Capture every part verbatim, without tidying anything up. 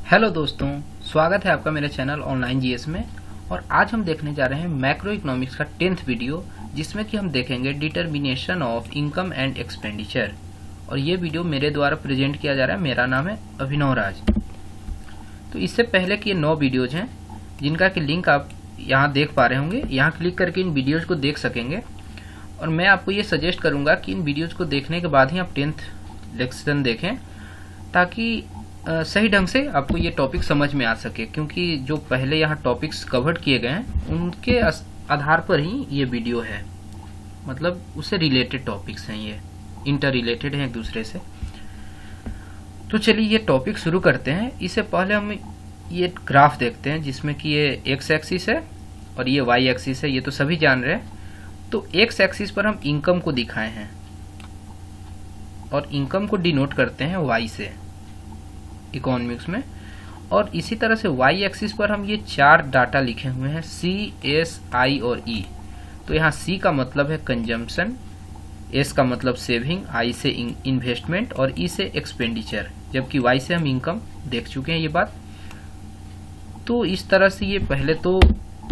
Hello दोस्तों, स्वागत है आपका मेरे चैनल ऑनलाइन जीएस में। और आज हम देखने जा रहे हैं मैक्रो इकोनॉमिक्स का टेंथ वीडियो, जिसमें कि हम देखेंगे determination of income and expenditure. और ये वीडियो मेरे द्वारा प्रेजेंट किया जा रहा है। मेरा नाम है अभिनव राज। तो इससे पहले के नौ वीडियोज हैं जिनका कि लिंक आप यहाँ देख पा रहे होंगे। यहाँ क्लिक करके इन वीडियोज को देख सकेंगे। और मैं आपको ये सजेस्ट करूँगा कि इन वीडियोज को देखने के बाद ही आप टेंथ लेक्शन देखें, ताकि Uh, सही ढंग से आपको ये टॉपिक समझ में आ सके। क्योंकि जो पहले यहाँ टॉपिक्स कवर किए गए हैं उनके आधार पर ही ये वीडियो है, मतलब उससे रिलेटेड टॉपिक्स हैं, ये इंटर रिलेटेड हैं एक दूसरे से। तो चलिए ये टॉपिक शुरू करते हैं। इससे पहले हम ये ग्राफ देखते हैं जिसमें कि ये एक्स एक्सिस है और ये वाई एक्सिस है, ये तो सभी जान रहे हैं। तो एक्स एक्सिस पर हम इनकम को दिखाए हैं और इनकम को डिनोट करते हैं वाई से इकोनॉमिक्स में। और इसी तरह से वाई एक्सिस पर हम ये चार डाटा लिखे हुए हैं, सी, एस, आई और ई। तो यहाँ सी का मतलब है कंजम्पशन, एस का मतलब सेविंग, आई से इन्वेस्टमेंट और ई से एक्सपेंडिचर, जबकि वाई से हम इनकम देख चुके हैं ये बात। तो इस तरह से ये पहले तो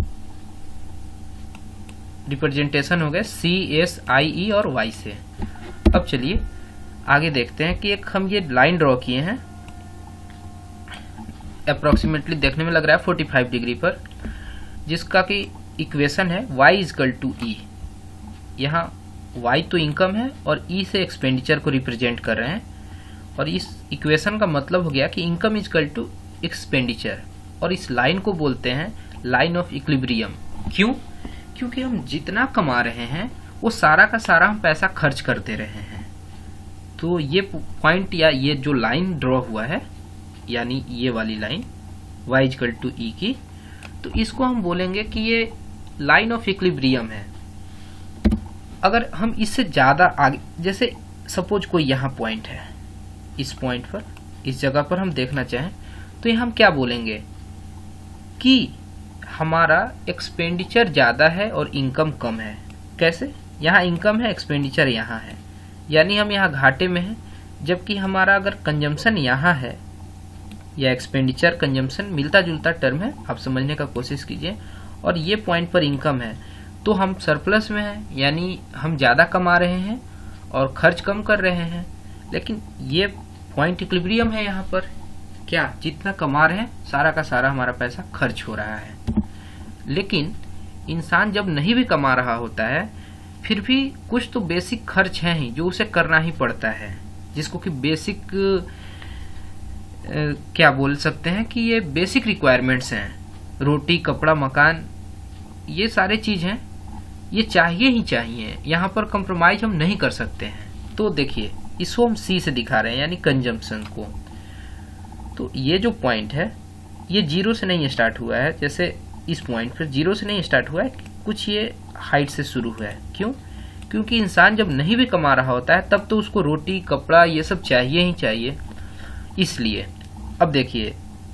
रिप्रेजेंटेशन हो गए सी, एस, आई, ई और वाई से। अब चलिए आगे देखते हैं कि एक हम ये लाइन ड्रॉ किए हैं, अप्रोक्सीमेटली देखने में लग रहा है पैंतालीस डिग्री पर, जिसका कि इक्वेशन है y इजकल टू ई। यहाँ y तो इनकम है और e से एक्सपेंडिचर को रिप्रेजेंट कर रहे हैं। और इस इक्वेशन का मतलब हो गया कि इनकम इजकल टू एक्सपेंडिचर। और इस लाइन को बोलते हैं लाइन ऑफ इक्विलिब्रियम। क्यों? क्योंकि हम जितना कमा रहे हैं वो सारा का सारा हम पैसा खर्च करते रहे हैं। तो ये पॉइंट या ये जो लाइन ड्रॉ हुआ है, यानी ये वाली line y equal to E की, तो इसको हम बोलेंगे कि ये लाइन ऑफ इक्विलिब्रियम है। अगर हम इससे ज्यादा आगे, जैसे सपोज कोई यहाँ पॉइंट है, इस पॉइंट पर, इस जगह पर हम देखना चाहें, तो यहाँ हम क्या बोलेंगे कि हमारा एक्सपेंडिचर ज्यादा है और इनकम कम है। कैसे? यहाँ इनकम है, एक्सपेंडिचर यहाँ है, यानी हम यहाँ घाटे में हैं। जबकि हमारा अगर कंजम्पशन यहाँ है, या एक्सपेंडिचर कंजम्पशन मिलता जुलता टर्म है, आप समझने का कोशिश कीजिए। और ये पॉइंट पर इनकम है, तो हम सरप्लस में हैं, यानी हम ज़्यादा कमा रहे हैं और खर्च कम कर रहे हैं। लेकिन ये पॉइंट इक्विलिब्रियम है, यहाँ पर क्या जितना कमा रहे हैं सारा का सारा हमारा पैसा खर्च हो रहा है। लेकिन इंसान जब नहीं भी कमा रहा होता है, फिर भी कुछ तो बेसिक खर्च हैं ही जो उसे करना ही पड़ता है, जिसको कि बेसिक Uh, क्या बोल सकते हैं कि ये बेसिक रिक्वायरमेंट्स हैं। रोटी, कपड़ा, मकान, ये सारे चीज हैं, ये चाहिए ही चाहिए। यहाँ पर कंप्रोमाइज हम नहीं कर सकते हैं। तो देखिए इसको हम सी से दिखा रहे हैं, यानी कंजम्पशन को। तो ये जो पॉइंट है ये जीरो से नहीं स्टार्ट हुआ है, जैसे इस पॉइंट पर जीरो से नहीं स्टार्ट हुआ है, कुछ ये हाइट से शुरू हुआ है। क्यों? क्योंकि इंसान जब नहीं भी कमा रहा होता है तब तो उसको रोटी, कपड़ा ये सब चाहिए ही चाहिए, इसलिए। अब देखिए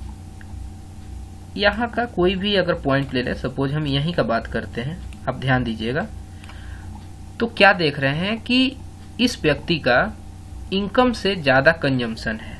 यहाँ का कोई भी अगर पॉइंट ले ले, सपोज हम यहीं का बात करते हैं, आप ध्यान दीजिएगा। तो क्या देख रहे हैं कि इस व्यक्ति का इनकम से ज्यादा कंजम्पशन है।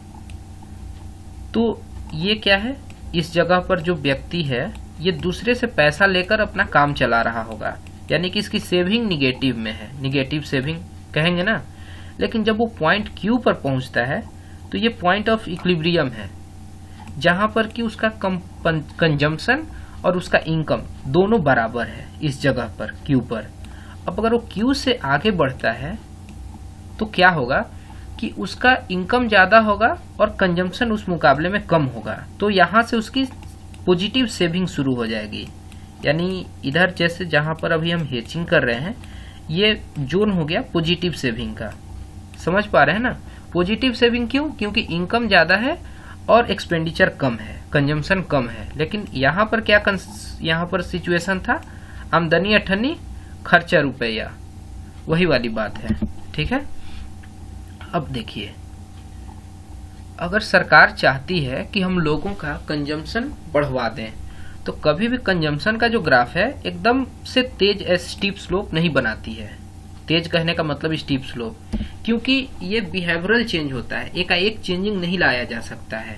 तो ये क्या है, इस जगह पर जो व्यक्ति है ये दूसरे से पैसा लेकर अपना काम चला रहा होगा, यानी कि इसकी सेविंग निगेटिव में है, निगेटिव सेविंग कहेंगे ना। लेकिन जब वो पॉइंट क्यू पर पहुंचता है तो ये पॉइंट ऑफ इक्विलिब्रियम है, जहां पर कि उसका कंजम्पशन और उसका इनकम दोनों बराबर है इस जगह पर, क्यू पर। अब अगर वो क्यू से आगे बढ़ता है तो क्या होगा कि उसका इनकम ज्यादा होगा और कंजम्पशन उस मुकाबले में कम होगा। तो यहाँ से उसकी पॉजिटिव सेविंग शुरू हो जाएगी। यानी इधर जैसे जहां पर अभी हम हेचिंग कर रहे हैं, ये जोन हो गया पॉजिटिव सेविंग का। समझ पा रहे हैं ना? पॉजिटिव सेविंग क्यों? क्योंकि इनकम ज्यादा है और एक्सपेंडिचर कम है, कंजम्पशन कम है। लेकिन यहाँ पर क्या यहाँ पर सिचुएशन था, आमदनी अठन्नी खर्चा रुपया, वही वाली बात है। ठीक है। अब देखिए, अगर सरकार चाहती है कि हम लोगों का कंजम्पशन बढ़वा दें, तो कभी भी कंजम्पशन का जो ग्राफ है एकदम से तेज स्टीप स्लोप नहीं बनाती है। तेज कहने का मतलब स्टीप स्लोप, क्योंकि ये बिहेवियरल चेंज होता है, एकाएक चेंजिंग नहीं लाया जा सकता है।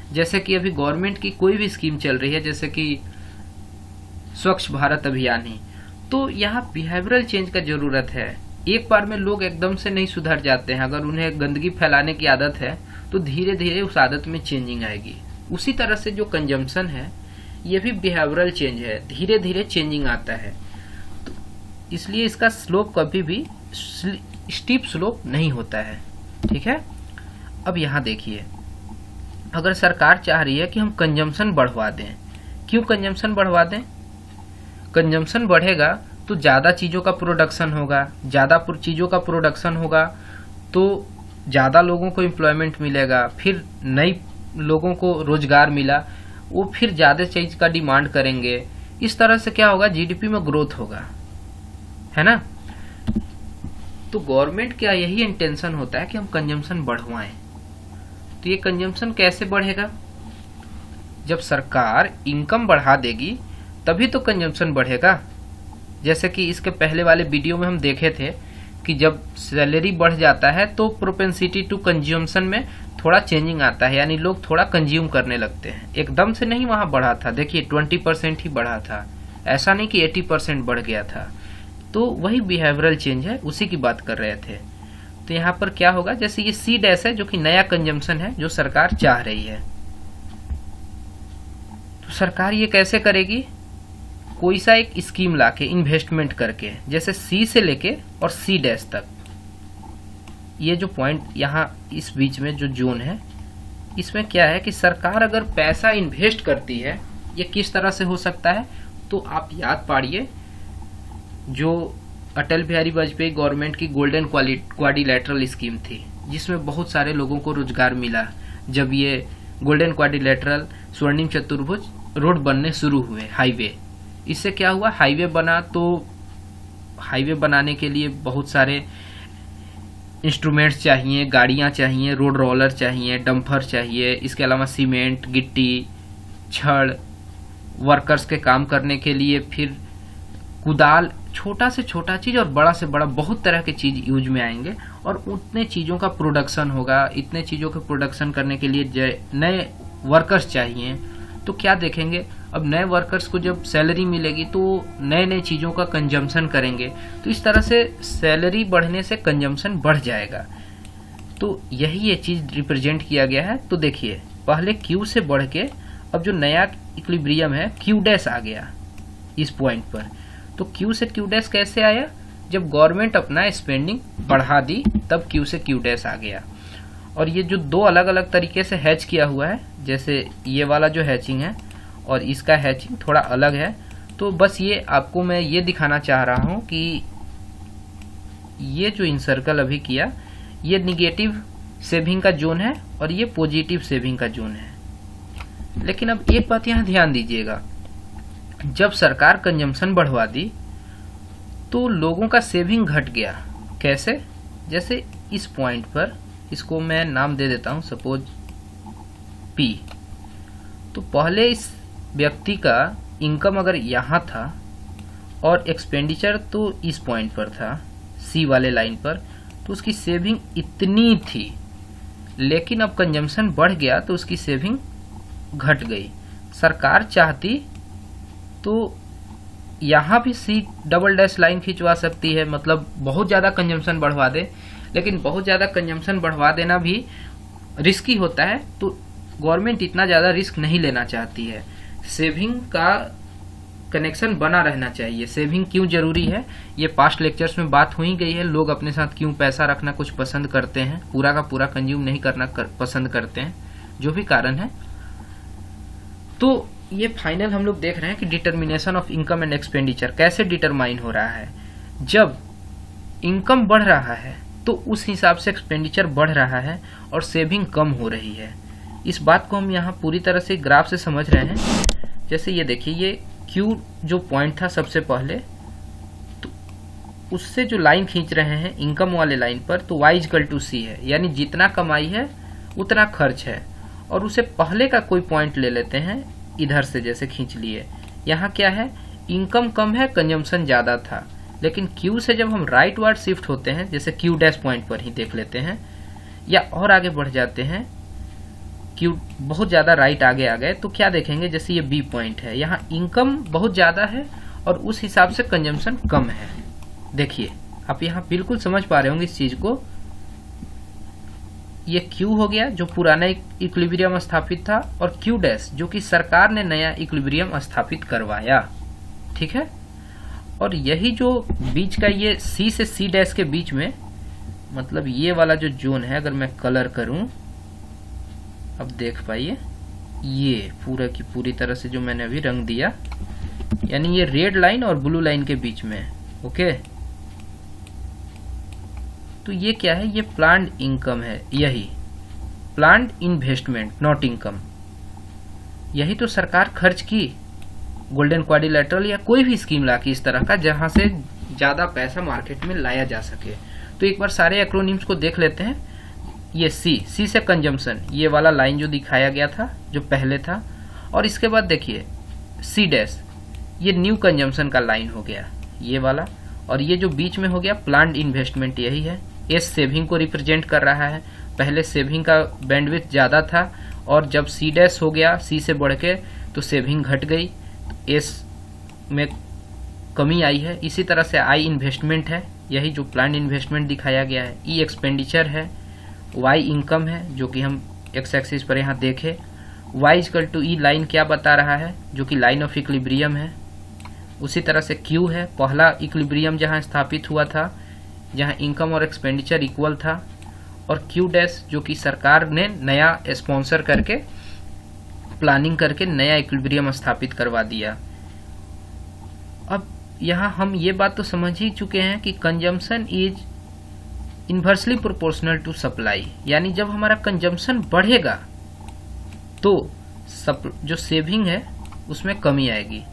जैसे कि अभी गवर्नमेंट की कोई भी स्कीम चल रही है, जैसे कि स्वच्छ भारत अभियान ही, तो यहाँ बिहेवियरल चेंज का जरूरत है। एक बार में लोग एकदम से नहीं सुधर जाते हैं। अगर उन्हें गंदगी फैलाने की आदत है तो धीरे धीरे उस आदत में चेंजिंग आएगी। उसी तरह से जो कंजम्पशन है ये भी बिहेवियरल चेंज है, धीरे धीरे चेंजिंग आता है। तो इसलिए इसका स्लोप कभी भी स्टीप स्लोप नहीं होता है। ठीक है, अब यहाँ देखिए, अगर सरकार चाह रही है कि हम कंजम्पशन बढ़वा दें, क्यों कंजम्पशन बढ़वा दें? कंजम्पशन बढ़ेगा तो ज़्यादा चीज़ों का प्रोडक्शन होगा, ज़्यादा चीज़ों का प्रोडक्शन होगा तो ज़्यादा लोगों को एम्प्लॉयमेंट मिलेगा, फिर नई लोगों को रोजगार मिला, वो फिर ज़्यादा चीज़ का डिमांड करेंगे। इस तरह से क्या होगा, जीडीपी में ग्रोथ होगा, है ना। तो गवर्नमेंट का यही इंटेंशन होता है कि हम कंजम्पशन बढ़वाएं। तो ये कंजम्पशन कैसे बढ़ेगा? जब सरकार इनकम बढ़ा देगी तभी तो कंजम्पशन बढ़ेगा। जैसे कि इसके पहले वाले वीडियो में हम देखे थे कि जब सैलरी बढ़ जाता है तो प्रोपेंसिटी टू कंज्यूमशन में थोड़ा चेंजिंग आता है, यानी लोग थोड़ा कंज्यूम करने लगते हैं। एकदम से नहीं वहां बढ़ा था, देखिए ट्वेंटी परसेंट ही बढ़ा था, ऐसा नहीं कि एटी परसेंट बढ़ गया था। तो वही बिहेवियरल चेंज है, उसी की बात कर रहे थे। तो यहाँ पर क्या होगा, जैसे ये सी डैश है जो कि नया कंजम्पशन है जो सरकार चाह रही है। तो सरकार ये कैसे करेगी? कोई सा एक स्कीम लाके इन्वेस्टमेंट करके, जैसे सी से लेके और सी डैश तक, ये जो पॉइंट यहाँ इस बीच में जो जोन है, इसमें क्या है कि सरकार अगर पैसा इन्वेस्ट करती है, ये किस तरह से हो सकता है? तो आप याद पाड़िए, जो अटल बिहारी वाजपेयी गवर्नमेंट की गोल्डन क्वाड्रिलेटरल स्कीम थी जिसमें बहुत सारे लोगों को रोजगार मिला। जब ये गोल्डन क्वाड्रिलेटरल स्वर्णिम चतुर्भुज रोड बनने शुरू हुए, हाईवे, इससे क्या हुआ, हाईवे बना। तो हाईवे बनाने के लिए बहुत सारे इंस्ट्रूमेंट्स चाहिए, गाड़ियां चाहिए, रोड रोलर चाहिए, डंपर चाहिए, इसके अलावा सीमेंट, गिट्टी, छड़, वर्कर्स के काम करने के लिए फिर कुदाल, छोटा से छोटा चीज और बड़ा से बड़ा बहुत तरह के चीज यूज में आएंगे और उतने चीजों का प्रोडक्शन होगा। इतने चीजों के प्रोडक्शन करने के लिए नए वर्कर्स चाहिए। तो क्या देखेंगे, अब नए वर्कर्स को जब सैलरी मिलेगी तो नए नए चीजों का कंजम्पशन करेंगे। तो इस तरह से सैलरी बढ़ने से कंजम्पशन बढ़ जाएगा। तो यही ये चीज रिप्रेजेंट किया गया है। तो देखिए, पहले क्यू से बढ़ के अब जो नया इक्विलिब्रियम है क्यू डैश आ गया इस पॉइंट पर। तो क्यू से क्यू डैश कैसे आया? जब गवर्नमेंट अपना स्पेंडिंग बढ़ा दी तब क्यू से क्यू डैश आ गया। और ये जो दो अलग अलग तरीके से हैच किया हुआ है, जैसे ये वाला जो हैचिंग है और इसका हैचिंग थोड़ा अलग है। तो बस ये आपको मैं ये दिखाना चाह रहा हूं कि ये जो इनसर्कल अभी किया, ये निगेटिव सेविंग का जोन है और ये पॉजिटिव सेविंग का जोन है। लेकिन अब एक बात यहाँ ध्यान दीजिएगा, जब सरकार कंजम्पशन बढ़वा दी तो लोगों का सेविंग घट गया। कैसे? जैसे इस पॉइंट पर, इसको मैं नाम दे देता हूं सपोज पी। तो पहले इस व्यक्ति का इनकम अगर यहाँ था और एक्सपेंडिचर तो इस पॉइंट पर था, सी वाले लाइन पर, तो उसकी सेविंग इतनी थी। लेकिन अब कंजम्पशन बढ़ गया तो उसकी सेविंग घट गई। सरकार चाहती तो यहाँ भी सी डबल डैश लाइन खिंचवा सकती है, मतलब बहुत ज्यादा कंजम्पशन बढ़वा दे। लेकिन बहुत ज्यादा कंजम्पशन बढ़वा देना भी रिस्की होता है, तो गवर्नमेंट इतना ज्यादा रिस्क नहीं लेना चाहती है। सेविंग का कनेक्शन बना रहना चाहिए। सेविंग क्यों जरूरी है, ये पास्ट लेक्चर्स में बात हुई गई है। लोग अपने साथ क्यों पैसा रखना कुछ पसंद करते हैं, पूरा का पूरा कंज्यूम नहीं करना कर, पसंद करते हैं, जो भी कारण है। तो ये फाइनल हम लोग देख रहे हैं कि determination of income and expenditure कैसे डिटरमाइन हो रहा है। जब इनकम बढ़ रहा है तो उस हिसाब से एक्सपेंडिचर बढ़ रहा है और सेविंग कम हो रही है। इस बात को हम यहाँ पूरी तरह से ग्राफ से समझ रहे हैं। जैसे ये देखिए, ये क्यू जो पॉइंट था सबसे पहले, तो उससे जो लाइन खींच रहे हैं इनकम वाले लाइन पर, तो y इक्वल टू सी है, यानी जितना कमाई है उतना खर्च है। और उसे पहले का कोई पॉइंट ले लेते हैं इधर से, जैसे खींच लिए। यहाँ क्या है, इनकम कम है, कंजम्पशन ज्यादा था। लेकिन क्यू से जब हम राइट वर्ड शिफ्ट होते हैं, जैसे क्यू डैश पॉइंट पर ही देख लेते हैं, या और आगे बढ़ जाते हैं क्यू बहुत ज़्यादा राइट आगे आ गए तो क्या देखेंगे, जैसे ये बी पॉइंट है, यहाँ इनकम बहुत ज़्यादा है और उस हिसाब से कंजम्पशन कम है। देखिए आप यहाँ बिल्कुल समझ पा रहे होंगे इस चीज़ को। ये क्यू हो गया जो पुराना इक्विलिब्रियम स्थापित था, और क्यू डैश जो कि सरकार ने नया इक्विलिब्रियम स्थापित करवाया। ठीक है, और यही जो बीच का ये सी से सी डैश के बीच में, मतलब ये वाला जो जोन है, अगर मैं कलर करूं, अब देख पाइए, ये पूरा की पूरी तरह से जो मैंने अभी रंग दिया, यानी ये रेड लाइन और ब्लू लाइन के बीच में। ओके, तो ये क्या है, ये प्लान्ड इनकम है, यही प्लान्ड इन्वेस्टमेंट नॉट इनकम। यही तो सरकार खर्च की गोल्डन क्वाड्रिलेटरल या कोई भी स्कीम ला के इस तरह का, जहां से ज्यादा पैसा मार्केट में लाया जा सके। तो एक बार सारे एक्रोनिम्स को देख लेते हैं। ये सी सी से कंजम्पशन, ये वाला लाइन जो दिखाया गया था जो पहले था, और इसके बाद देखिए सी डैश, ये न्यू कंजम्पशन का लाइन हो गया ये वाला, और ये जो बीच में हो गया प्लान्ड इन्वेस्टमेंट यही है। एस सेविंग को रिप्रेजेंट कर रहा है। पहले सेविंग का बैंडविड्थ ज्यादा था और जब सी डैश हो गया सी से बढ़ के तो सेविंग घट गई, एस में कमी आई है। इसी तरह से आई इन्वेस्टमेंट है, यही जो प्लान्ड इन्वेस्टमेंट दिखाया गया है। ई एक्सपेंडिचर है, वाई इनकम है जो कि हम एक्स एक्सिस पर यहाँ देखे। Y equal to E line क्या बता रहा है, जो कि लाइन ऑफ इक्विलिब्रियम है। उसी तरह से क्यू है, पहला इक्विलिब्रियम जहाँ स्थापित हुआ था, जहाँ इनकम और एक्सपेंडिचर इक्वल था। और क्यू डैश जो कि सरकार ने नया स्पॉन्सर करके, प्लानिंग करके नया इक्विलिब्रियम स्थापित करवा दिया। अब यहाँ हम ये बात तो समझ ही चुके हैं कि consumption is inversely proportional to supply, यानी जब हमारा कंजम्पशन बढ़ेगा तो जो सेविंग है उसमें कमी आएगी।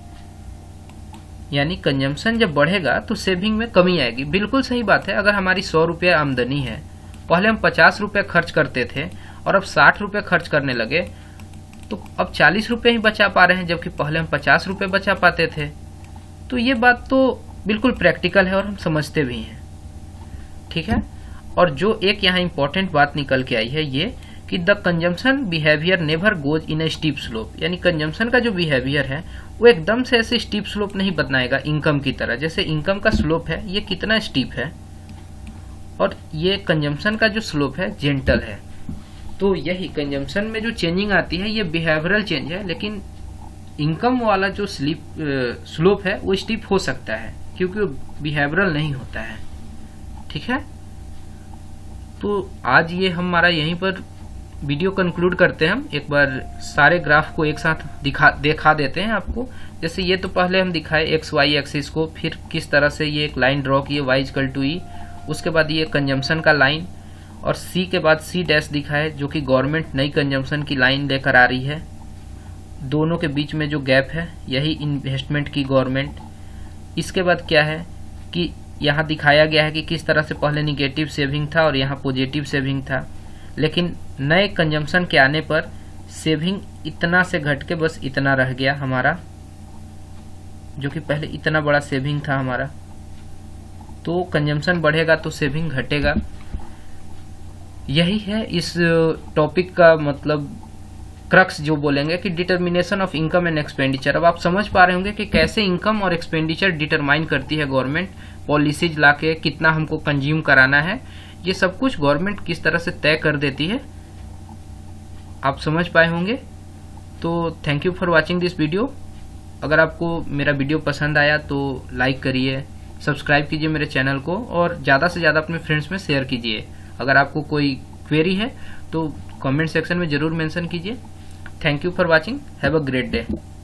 यानी कंजम्पशन जब बढ़ेगा तो सेविंग में कमी आएगी। बिल्कुल सही बात है। अगर हमारी सौ रुपये आमदनी है, पहले हम पचास रुपये खर्च करते थे और अब साठ रुपये खर्च करने लगे, तो अब चालीस रुपये ही बचा पा रहे हैं, जबकि पहले हम पचास रुपये बचा पाते थे। तो ये बात तो बिल्कुल प्रैक्टिकल है और हम समझते भी हैं। ठीक है, और जो एक यहाँ इंपॉर्टेंट बात निकल के आई है ये कि the consumption behaviour never goes in a steep slope, यानी कंजम्पशन का जो बिहेवियर है वो एकदम से ऐसे स्टीप स्लोप नहीं बनाएगा इनकम की तरह। जैसे इनकम का स्लोप है ये कितना स्टीप है, और ये कंजम्पशन का जो स्लोप है जेंटल है। तो यही कंजम्पशन में जो चेंजिंग आती है ये बिहेवियरल चेंज है, लेकिन इनकम वाला जो स्लीप स्लोप है वो स्टीप हो सकता है क्योंकि वो बिहेवियरल नहीं होता है। ठीक है, तो आज ये हमारा यहीं पर वीडियो कंक्लूड करते हैं। हम एक बार सारे ग्राफ को एक साथ दिखा दिखा देते हैं आपको। जैसे ये तो पहले हम दिखाए एक्स वाई एक्सिस को, फिर किस तरह से ये एक लाइन ड्रॉ किए वाई इक्वल टू ई, उसके बाद ये कंजम्पशन का लाइन, और सी के बाद सी डैश दिखाए जो कि गवर्नमेंट नई कंजम्पशन की लाइन लेकर आ रही है। दोनों के बीच में जो गैप है यही इन्वेस्टमेंट की गवर्नमेंट। इसके बाद क्या है कि यहाँ दिखाया गया है कि किस तरह से पहले निगेटिव सेविंग था और यहाँ पॉजिटिव सेविंग था, लेकिन नए कंजम्पशन के आने पर सेविंग इतना से घट के बस इतना रह गया हमारा, जो कि पहले इतना बड़ा सेविंग था हमारा। तो कंजम्पशन बढ़ेगा तो सेविंग घटेगा। यही है इस टॉपिक का मतलब क्रक्स जो बोलेंगे कि determination of income and expenditure. अब आप समझ पा रहे होंगे कि कैसे इनकम और एक्सपेंडिचर डिटरमाइन करती है गवर्नमेंट, पॉलिसीज लाके कितना हमको कंज्यूम कराना है, ये सब कुछ गवर्नमेंट किस तरह से तय कर देती है, आप समझ पाए होंगे। तो thank you for watching this video. अगर आपको मेरा वीडियो पसंद आया तो लाइक करिए, सब्सक्राइब कीजिए मेरे चैनल को, और ज़्यादा से ज़्यादा अपने फ्रेंड्स में शेयर कीजिए। अगर आपको कोई क्वेरी है तो कमेंट सेक्शन में ज़रूर मेंशन कीजिए। Thank you for watching, have a great day.